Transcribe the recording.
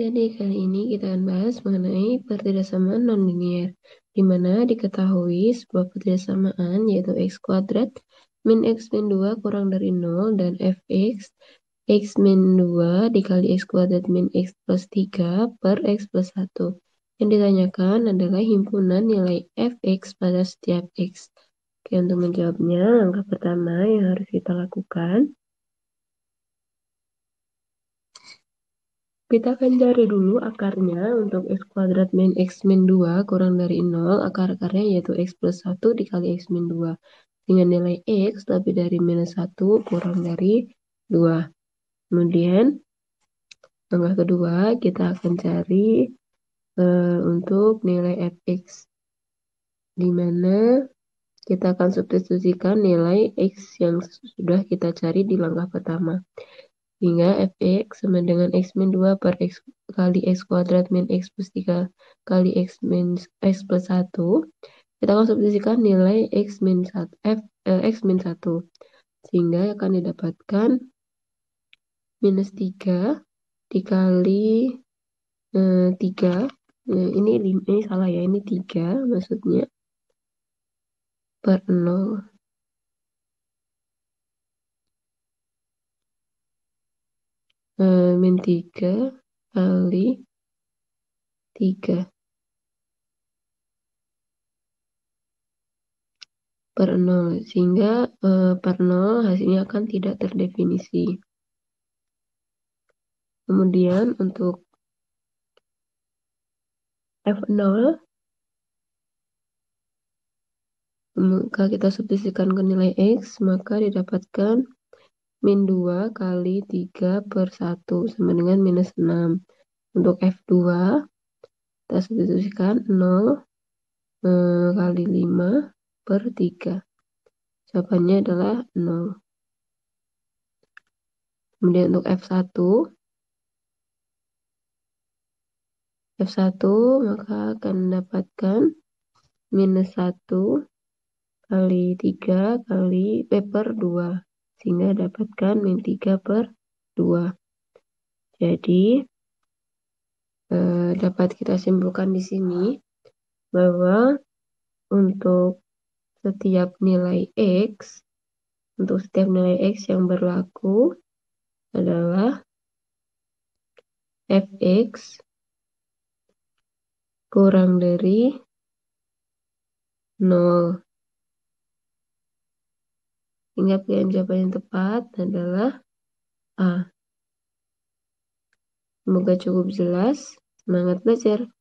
Jadi kali ini kita akan bahas mengenai pertidasamaan nonlinier, di mana diketahui sebuah pertidasamaan yaitu x kuadrat min x min 2 kurang dari 0 dan fx x min 2 dikali x kuadrat min x plus 3 per x plus 1. Yang ditanyakan adalah himpunan nilai fx pada setiap x. Oke, untuk menjawabnya, langkah pertama yang harus kita lakukan, kita akan cari dulu akarnya untuk x kuadrat min x min 2 kurang dari 0. Akar-akarnya yaitu x plus 1 dikali x min 2. Dengan nilai x lebih dari minus 1 kurang dari 2. Kemudian, langkah kedua, kita akan cari untuk nilai fx. Di mana kita akan substitusikan nilai x yang sudah kita cari di langkah pertama. Hingga fx sama dengan x min 2 per x kali x kuadrat min x plus 3 kali x plus 1. Kita akan substitusikan nilai x min 1. Sehingga akan didapatkan minus 3 dikali 3. Ini salah ya, ini 3 maksudnya. Per 0. Min 3 kali 3 per 0. Sehingga per 0 hasilnya akan tidak terdefinisi. Kemudian untuk F0, jika kita substitusikan ke nilai X, maka didapatkan min 2 kali 3 per 1 sama dengan minus 6. Untuk F2, kita substitusikan 0 kali 5 per 3. Jawabannya adalah 0. Kemudian untuk F1 maka akan mendapatkan minus 1 kali 3 kali per 2. Sehingga dapatkan min 3 per 2. Jadi, dapat kita simpulkan di sini bahwa untuk setiap nilai X, yang berlaku adalah Fx kurang dari 0. Hingga pilihan jawaban yang tepat adalah A. Semoga cukup jelas. Semangat belajar!